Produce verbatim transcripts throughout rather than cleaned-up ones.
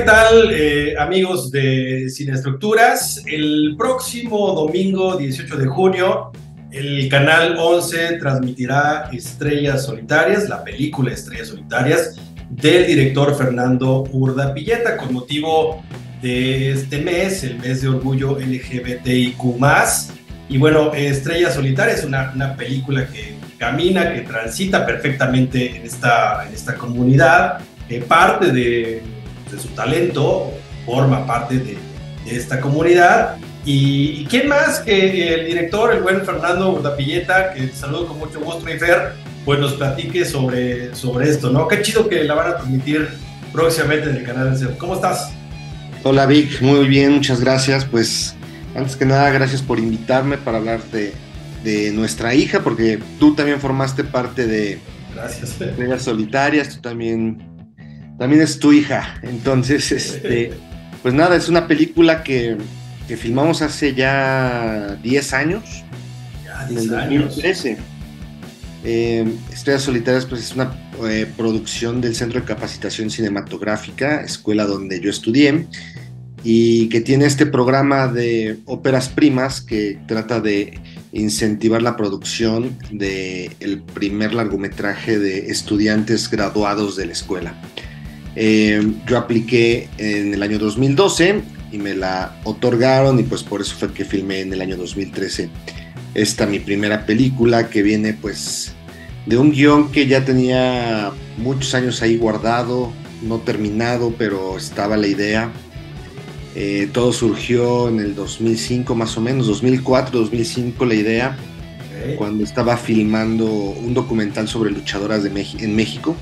tal, eh, amigos de Cineestructuras? El próximo domingo dieciocho de junio, el canal once transmitirá Estrellas Solitarias, la película Estrellas Solitarias, del director Fernando Urdapilleta, con motivo de este mes, el mes de orgullo L G B T I Q más. Y bueno, Estrellas Solitarias es una, una película que camina, que transita perfectamente en esta, en esta comunidad, eh, parte de, de su talento, forma parte de, de esta comunidad. Y, y quién más que el director, el buen Fernando Urdapilleta, que te saludo con mucho gusto, mi Fer, pues nos platique sobre, sobre esto, ¿no? Qué chido que la van a transmitir próximamente en el canal del C E O. ¿Cómo estás? Hola Vic, muy bien, muchas gracias. Pues antes que nada, gracias por invitarme para hablar de, de nuestra hija, porque tú también formaste parte de Gracias. Estrellas Solitarias, tú también, también es tu hija. Entonces, este, pues nada, es una película que, que filmamos hace ya diez años, Ya, en el diez dos mil años. trece. Eh, Estrellas Solitarias pues es una eh, producción del Centro de Capacitación Cinematográfica, escuela donde yo estudié, y que tiene este programa de óperas primas que trata de incentivar la producción del primer largometraje de estudiantes graduados de la escuela. Eh, yo apliqué en el año dos mil doce y me la otorgaron, y pues por eso fue que filmé en el año dos mil trece esta mi primera película, que viene pues de un guión que ya tenía muchos años ahí guardado, no terminado, pero estaba la idea. Eh, todo surgió en el dos mil cinco más o menos, dos mil cuatro, dos mil cinco la idea, Okay. cuando estaba filmando un documental sobre luchadoras de Mex- en México.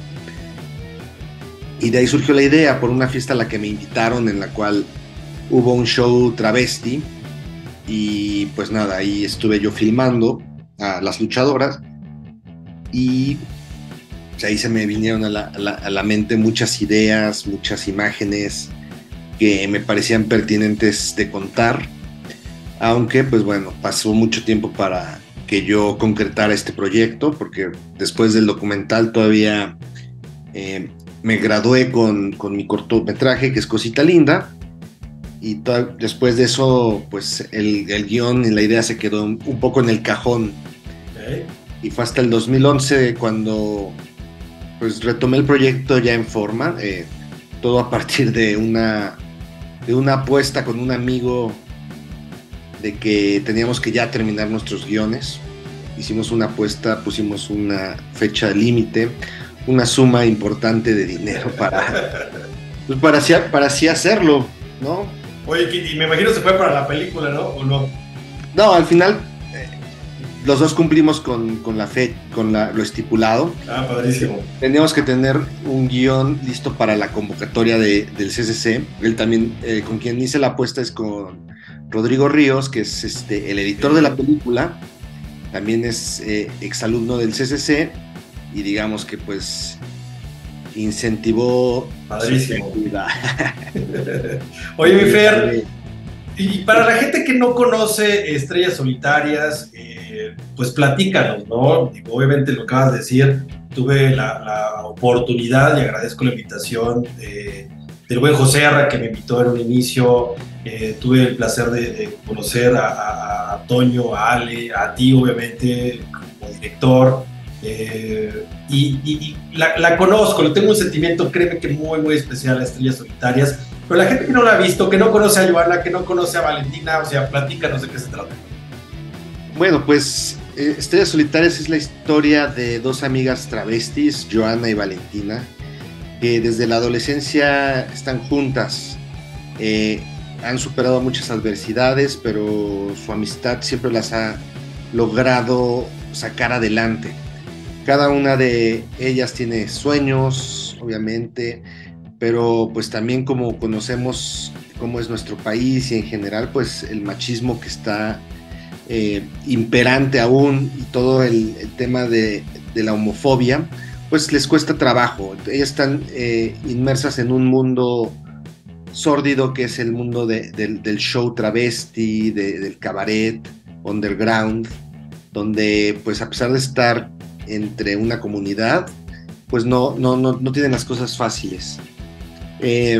Y de ahí surgió la idea por una fiesta a la que me invitaron, en la cual hubo un show travesti, y pues nada, ahí estuve yo filmando a las luchadoras, y pues, ahí se me vinieron a la, a la, a la mente muchas ideas, muchas imágenes que me parecían pertinentes de contar, aunque pues bueno, pasó mucho tiempo para que yo concretara este proyecto, porque después del documental todavía eh, me gradué con, con mi cortometraje, que es Cosita Linda, y to- después de eso pues el, el guión y la idea se quedó un, un poco en el cajón, Okay. y fue hasta el dos mil once cuando pues retomé el proyecto ya en forma, eh, todo a partir de una de una apuesta con un amigo de que teníamos que ya terminar nuestros guiones. Hicimos una apuesta, pusimos una fecha límite, una suma importante de dinero para, pues para, así, para así hacerlo, ¿no? Oye, y me imagino se fue para la película, ¿no? ¿O no? No, al final eh, los dos cumplimos con, con la fe, con la, lo estipulado. Ah, padrísimo. Teníamos que tener un guión listo para la convocatoria de, del C C C. Él también, eh, con quien hice la apuesta es con Rodrigo Ríos, que es este, el editor de la película. También es eh, exalumno del C C C, y digamos que pues incentivó Padrísimo. su creatividad. Oye, mi Fer, y para la gente que no conoce Estrellas Solitarias, eh, pues platícanos, ¿no? Digo, obviamente lo acabas de decir, tuve la, la oportunidad y agradezco la invitación de, del buen José Arra, que me invitó en un inicio. Eh, tuve el placer de, de conocer a, a, a Toño, a Ale, a ti, obviamente, como director. Eh, y y, y la, la conozco, le tengo un sentimiento, créeme que muy, muy especial a Estrellas Solitarias. Pero la gente que no la ha visto, que no conoce a Joana, que no conoce a Valentina, o sea, platícanos de qué se trata. Bueno, pues eh, Estrellas Solitarias es la historia de dos amigas travestis, Joana y Valentina, que desde la adolescencia están juntas. Eh, han superado muchas adversidades, pero su amistad siempre las ha logrado sacar adelante. Cada una de ellas tiene sueños, obviamente, pero pues también, como conocemos cómo es nuestro país y en general pues el machismo que está eh, imperante aún, y todo el, el tema de, de la homofobia, pues les cuesta trabajo. Ellas están eh, inmersas en un mundo sórdido, que es el mundo de, de, del show travesti, de, del cabaret underground, donde pues a pesar de estar entre una comunidad, pues no, no, no, no tienen las cosas fáciles. Eh,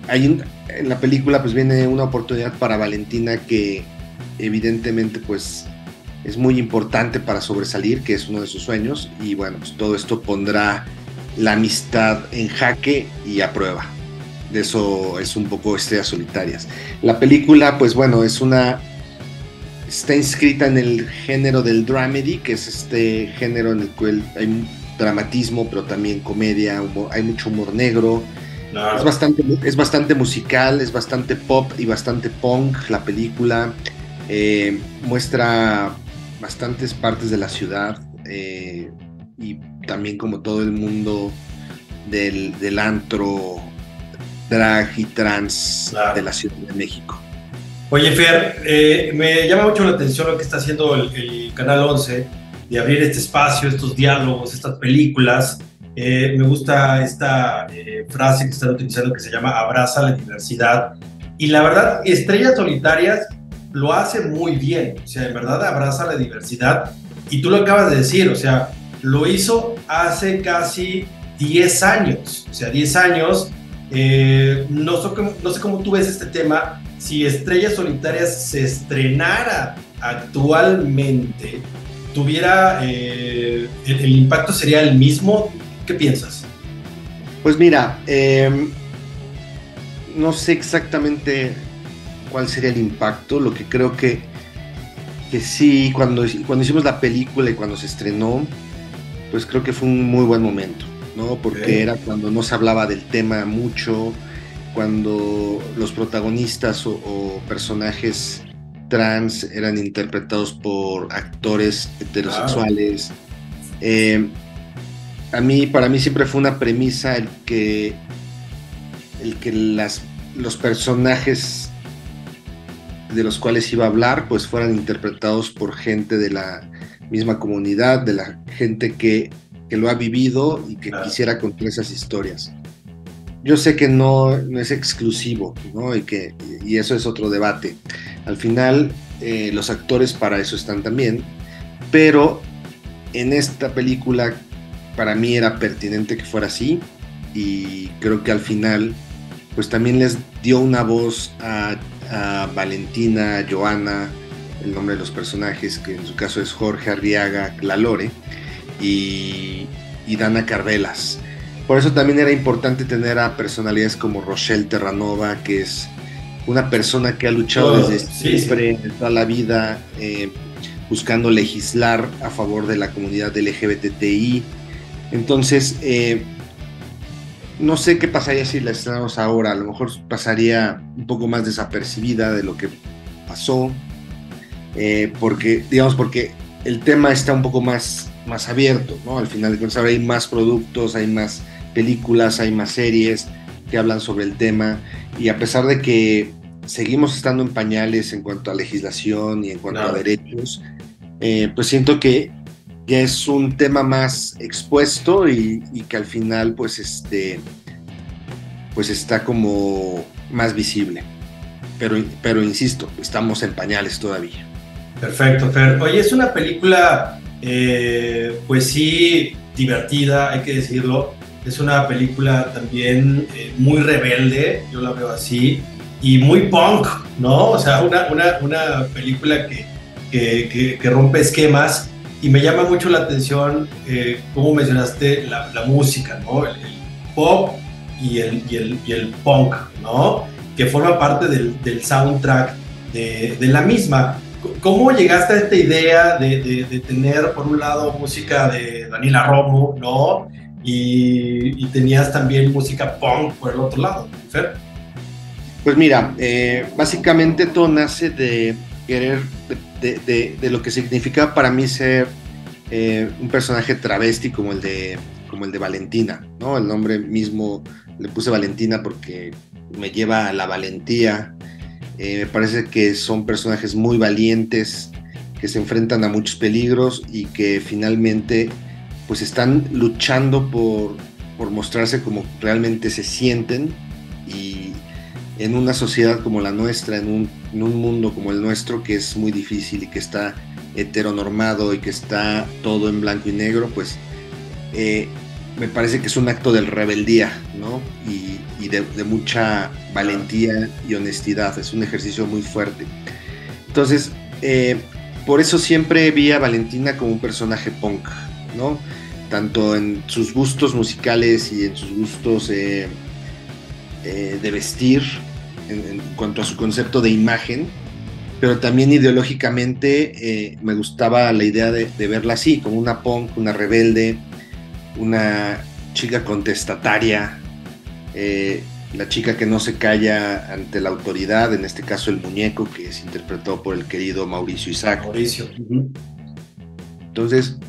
hay un, en la película pues viene una oportunidad para Valentina que evidentemente pues es muy importante para sobresalir, que es uno de sus sueños, y bueno, pues todo esto pondrá la amistad en jaque y a prueba. De eso es un poco Estrellas Solitarias. La película, pues bueno, es una... está inscrita en el género del dramedy, que es este género en el cual hay dramatismo, pero también comedia, humor, hay mucho humor negro. Claro. Es bastante, es bastante musical, es bastante pop y bastante punk la película. Eh, muestra bastantes partes de la ciudad eh, y también como todo el mundo del, del antro, drag y trans, claro, de la Ciudad de México. Oye, Fer, eh, me llama mucho la atención lo que está haciendo el, el Canal once, de abrir este espacio, estos diálogos, estas películas. Eh, me gusta esta eh, frase que están utilizando que se llama abraza la diversidad. Y la verdad, Estrellas Solitarias lo hace muy bien, o sea, en verdad abraza la diversidad. Y tú lo acabas de decir, o sea, lo hizo hace casi diez años, o sea, diez años. Eh, no, sé cómo, no sé cómo tú ves este tema. Si Estrellas Solitarias se estrenara actualmente, tuviera eh, el, el impacto sería el mismo. ¿Qué piensas? Pues mira, eh, no sé exactamente cuál sería el impacto. Lo que creo que, que sí, cuando, cuando hicimos la película y cuando se estrenó, pues creo que fue un muy buen momento, ¿no? Porque okay, era cuando no se hablaba del tema mucho, cuando los protagonistas o, o personajes trans eran interpretados por actores heterosexuales. Claro. Eh, a mí, para mí siempre fue una premisa el que, el que las, los personajes de los cuales iba a hablar pues fueran interpretados por gente de la misma comunidad, de la gente que, que lo ha vivido y que claro, quisiera contar esas historias. Yo sé que no, no es exclusivo, ¿no? Y, que, y eso es otro debate. Al final, eh, los actores para eso están también, pero en esta película para mí era pertinente que fuera así, y creo que al final pues también les dio una voz a, a Valentina, a Joana, el nombre de los personajes, que en su caso es Jorge Arriaga, La Lore, y, y Dana Carvelas. Por eso también era importante tener a personalidades como Rochelle Terranova, que es una persona que ha luchado oh, desde sí, siempre, sí. toda la vida, eh, buscando legislar a favor de la comunidad L G B T T I. Entonces, eh, no sé qué pasaría si la estrenamos ahora. A lo mejor pasaría un poco más desapercibida de lo que pasó, eh, porque, digamos, porque el tema está un poco más, más abierto, ¿no? Al final de cuentas, ahora hay más productos, hay más películas, hay más series que hablan sobre el tema, y a pesar de que seguimos estando en pañales en cuanto a legislación y en cuanto claro. a derechos, eh, pues siento que ya es un tema más expuesto y, y que al final pues este pues está como más visible, pero, pero insisto, estamos en pañales todavía. Perfecto, Fer. Oye, es una película eh, pues sí divertida, hay que decirlo. Es una película también eh, muy rebelde, yo la veo así, y muy punk, ¿no? O sea, una, una, una película que, que, que, que rompe esquemas, y me llama mucho la atención, eh, como mencionaste, la, la música, ¿no? El, el pop y el, y, el, y el punk, ¿no? Que forma parte del, del soundtrack de, de la misma. ¿Cómo llegaste a esta idea de, de, de tener, por un lado, música de Daniela Romo, ¿no? Y, y tenías también música punk por el otro lado, Fer? Pues mira, eh, básicamente todo nace de querer, de, de, de lo que significa para mí ser eh, un personaje travesti como el de, como el de Valentina, ¿no? El nombre mismo le puse Valentina porque me lleva a la valentía. Eh, me parece que son personajes muy valientes, que se enfrentan a muchos peligros y que finalmente pues están luchando por, por mostrarse como realmente se sienten, y en una sociedad como la nuestra, en un, en un mundo como el nuestro, que es muy difícil y que está heteronormado y que está todo en blanco y negro, pues eh, me parece que es un acto de rebeldía, ¿no? Y, y de, de mucha valentía y honestidad, es un ejercicio muy fuerte. Entonces, eh, por eso siempre vi a Valentina como un personaje punk, ¿no? Tanto en sus gustos musicales y en sus gustos eh, eh, de vestir, en, en cuanto a su concepto de imagen, pero también ideológicamente eh, me gustaba la idea de, de verla así, como una punk, una rebelde, una chica contestataria, eh, la chica que no se calla ante la autoridad, en este caso el muñeco, que es interpretado por el querido Mauricio Isaac. Mauricio. Entonces,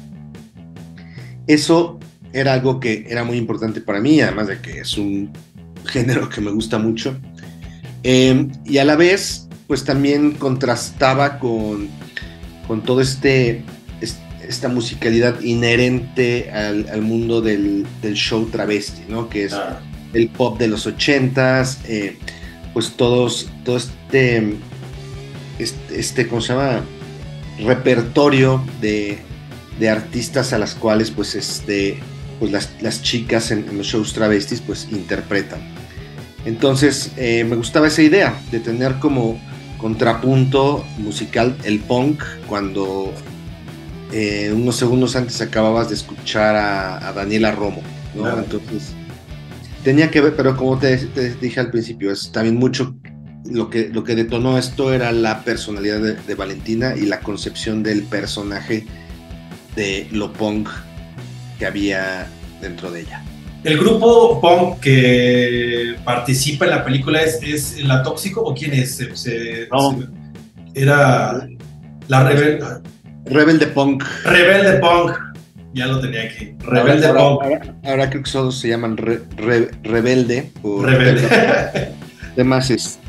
eso era algo que era muy importante para mí, además de que es un género que me gusta mucho. Eh, y a la vez, pues también contrastaba con, con todo este, este, esta musicalidad inherente al, al mundo del, del show travesti, ¿no? Que es ah. el pop de los ochentas, eh, pues todos, todo este, este, este, ¿cómo se llama? Repertorio de, de artistas a las cuales, pues, este, pues las, las chicas en, en los shows travestis, pues, interpretan. Entonces, eh, me gustaba esa idea de tener como contrapunto musical el punk cuando eh, unos segundos antes acababas de escuchar a, a Daniela Romo, ¿no? Claro. Entonces, tenía que ver, pero como te, te dije al principio, es también mucho lo que, lo que detonó esto era la personalidad de, de Valentina y la concepción del personaje de lo punk que había dentro de ella. ¿El grupo punk que participa en la película es, es La Tóxico o quién es? Se, se, no. se, era la Rebel... Rebelde Punk. Rebelde Punk. Ya lo tenía aquí. Rebelde ahora, Punk. Ahora, ahora, ahora creo que solo se llaman re, re, Rebelde. Por Rebelde. Temas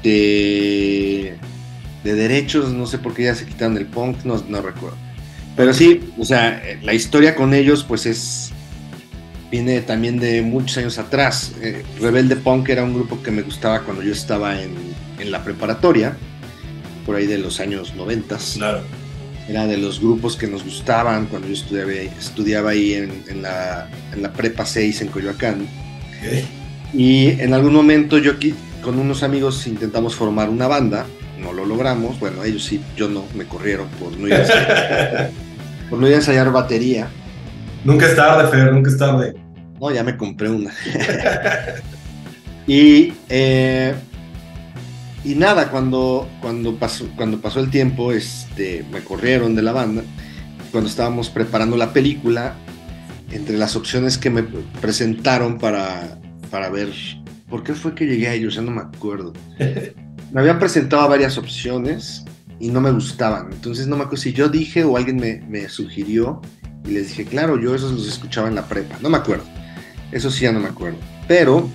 este, de derechos, no sé por qué ya se quitaron el punk, no, no recuerdo. Pero sí, o sea, la historia con ellos pues es... viene también de muchos años atrás. Eh, Rebelde Punk era un grupo que me gustaba cuando yo estaba en, en la preparatoria, por ahí de los años noventas. Claro. Era de los grupos que nos gustaban cuando yo estudiaba, estudiaba ahí en, en, la, en la Prepa seis en Coyoacán. Okay. Y en algún momento yo con unos amigos intentamos formar una banda, no lo logramos, bueno, ellos sí, yo no, me corrieron por no ir a ensayar, por no ir a ensayar batería. Nunca es tarde, Fer, nunca es tarde. No, ya me compré una. y, eh, y nada, cuando, cuando, pasó, cuando pasó el tiempo, este, me corrieron de la banda. Cuando estábamos preparando la película, entre las opciones que me presentaron para, para ver, ¿por qué fue que llegué a ellos? Ya no me acuerdo. Me habían presentado varias opciones y no me gustaban. Entonces no me acuerdo si yo dije o alguien me, me sugirió. Y les dije, claro, yo esos los escuchaba en la prepa. No me acuerdo. Eso sí ya no me acuerdo. Pero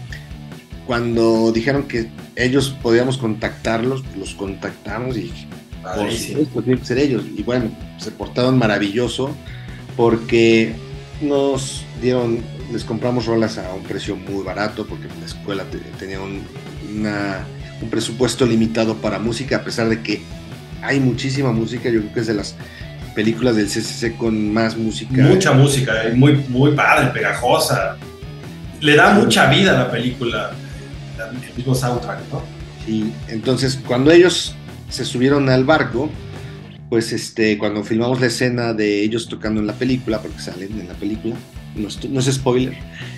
cuando dijeron que ellos podíamos contactarlos, los contactamos y dije, por supuesto, tienen que ser ellos. Y bueno, se portaron maravilloso porque nos dieron, les compramos rolas a un precio muy barato porque la escuela te, tenía un, una, un presupuesto limitado para música, a pesar de que hay muchísima música. Yo creo que es de las películas del C C C con más música. Mucha música, muy, muy padre, pegajosa. Le da mucha vida a la película, el mismo soundtrack, ¿no? Sí, entonces cuando ellos se subieron al barco, pues este, cuando filmamos la escena de ellos tocando en la película, porque salen en la película, no es, no es spoiler,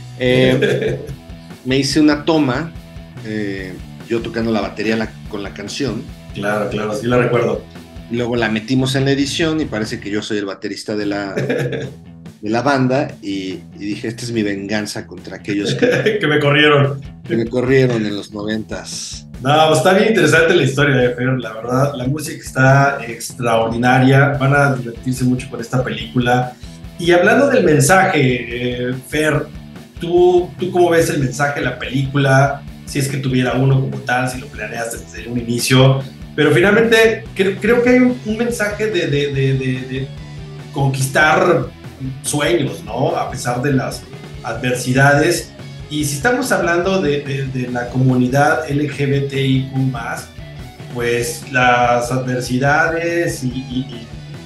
eh, me hice una toma, eh, yo tocando la batería la, con la canción. Claro, claro, sí la recuerdo. Y luego la metimos en la edición y parece que yo soy el baterista de la, de la banda y, y dije, esta es mi venganza contra aquellos que, que me corrieron. Que me corrieron en los noventas. No, está bien interesante la historia de Fer, la verdad, la música está extraordinaria, van a divertirse mucho con esta película. Y hablando del mensaje, eh, Fer, ¿tú, ¿tú cómo ves el mensaje de la película? Si es que tuviera uno como tal, si lo planeaste desde un inicio. Pero finalmente creo, creo que hay un, un mensaje de, de, de, de, de conquistar sueños, ¿no? A pesar de las adversidades. Y si estamos hablando de, de, de la comunidad L G B T I Q más, pues las adversidades y, y,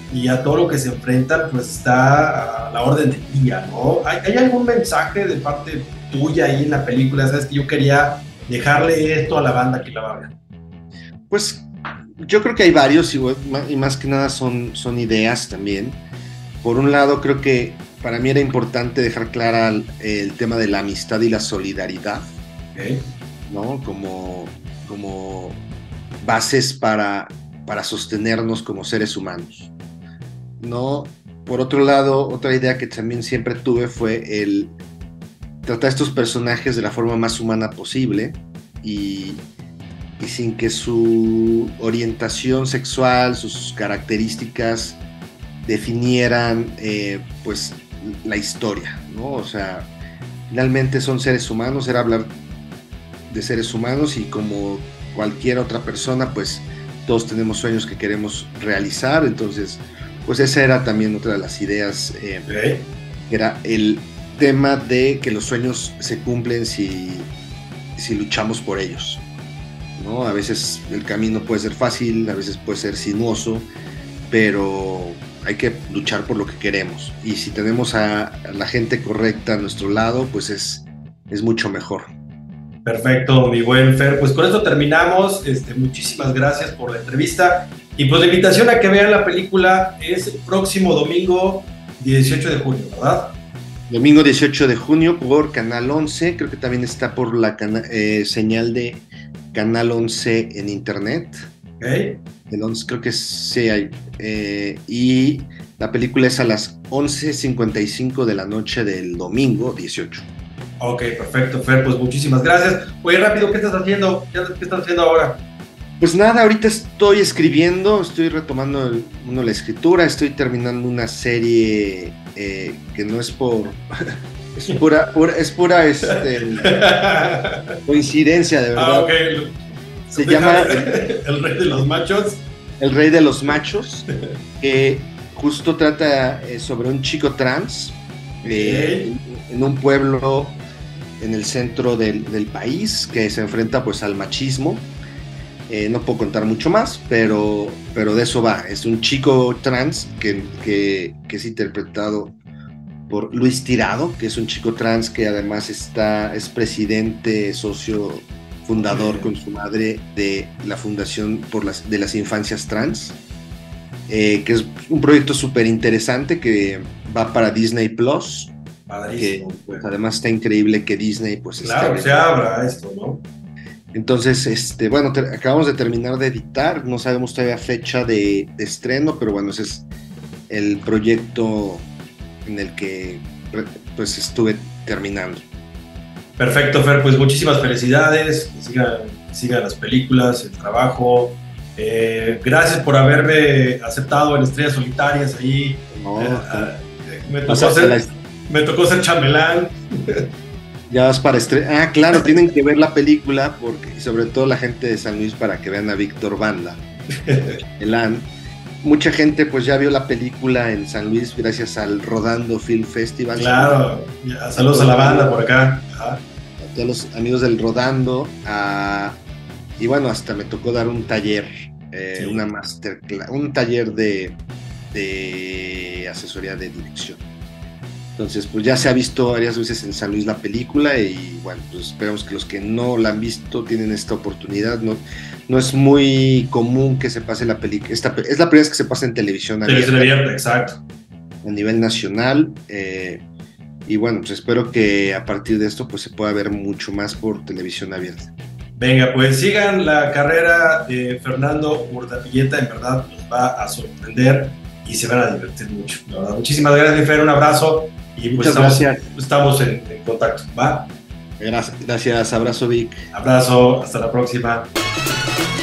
y a todo lo que se enfrentan, pues está a la orden del día, ¿no? ¿Hay, hay algún mensaje de parte tuya ahí en la película? Sabes que yo quería dejarle esto a la banda que la va a ver. Pues yo creo que hay varios y, y más que nada son, son ideas también. Por un lado, creo que para mí era importante dejar clara el, el tema de la amistad y la solidaridad, Okay. ¿no? Como, como bases para, para sostenernos como seres humanos, ¿no? Por otro lado, otra idea que también siempre tuve fue el tratar a estos personajes de la forma más humana posible y, y sin que su orientación sexual, sus características definieran eh, pues la historia, ¿no? O sea, finalmente son seres humanos, era hablar de seres humanos y como cualquier otra persona, pues todos tenemos sueños que queremos realizar, entonces pues esa era también otra de las ideas, eh, Okay. era el tema de que los sueños se cumplen si, si luchamos por ellos, ¿no? A veces el camino puede ser fácil, a veces puede ser sinuoso, pero hay que luchar por lo que queremos, y si tenemos a, a la gente correcta a nuestro lado, pues es, es mucho mejor. Perfecto, mi buen Fer. Pues con esto terminamos. Este, muchísimas gracias por la entrevista. Y pues la invitación a que vean la película es el próximo domingo dieciocho de junio, ¿verdad? Domingo dieciocho de junio por Canal once, creo que también está por la cana- eh, señal de Canal once en internet. Okay. El once creo que sí hay. Eh, y la película es a las once cincuenta y cinco de la noche del domingo dieciocho. Ok, perfecto, Fer, pues muchísimas gracias. Oye, rápido, ¿qué estás haciendo? ¿Qué, qué estás haciendo ahora? Pues nada, ahorita estoy escribiendo, estoy retomando el, uno, la escritura, estoy terminando una serie eh, que no es por... es pura, pura, es pura este, coincidencia, de verdad. Ah, ok. Se llama el, el Rey de los Machos. El Rey de los Machos, que justo trata eh, sobre un chico trans eh, Okay. en, en un pueblo en el centro del, del país que se enfrenta pues al machismo. Eh, no puedo contar mucho más, pero, pero de eso va. Es un chico trans que, que, que es interpretado por Luis Tirado, que es un chico trans que además está, es presidente, socio fundador con su madre de la Fundación por las, de las Infancias Trans, eh, que es un proyecto súper interesante que va para Disney Plus. Padrísimo. Que pues, además está increíble que Disney pues claro, esté... se abra esto, ¿no? Entonces, este, bueno, te, acabamos de terminar de editar, no sabemos todavía fecha de, de estreno, pero bueno, ese es el proyecto en el que pues estuve terminando. Perfecto, Fer, pues muchísimas felicidades, que sigan, sigan las películas, el trabajo. Eh, gracias por haberme aceptado en Estrellas Solitarias ahí. No, eh, eh, me, tocó ser, la... me tocó ser chambelán. Ya vas para estrellas. Ah, claro, tienen que ver la película, porque, y sobre todo la gente de San Luis, para que vean a Víctor Banda. Elán. Mucha gente pues ya vio la película en San Luis gracias al Rodando Film Festival. Claro, ya, saludos a la banda por acá. Ajá. A todos los amigos del Rodando. A, y bueno, hasta me tocó dar un taller, eh, sí. una masterclass, un taller de, de asesoría de dirección. Entonces, pues ya se ha visto varias veces en San Luis la película y bueno, pues esperamos que los que no la han visto tienen esta oportunidad. No, no es muy común que se pase la película. Es la primera vez que se pasa en televisión abierta. Televisión abierta, exacto. A nivel nacional. Eh, y bueno, pues espero que a partir de esto pues se pueda ver mucho más por televisión abierta. Venga, pues sigan la carrera de Fernando Urdapilleta, en verdad los va a sorprender y se van a divertir mucho. La verdad. Muchísimas gracias, Fer, un abrazo. Y pues estamos, estamos en, en contacto, ¿va? Gracias, gracias, abrazo Vic. Abrazo, hasta la próxima.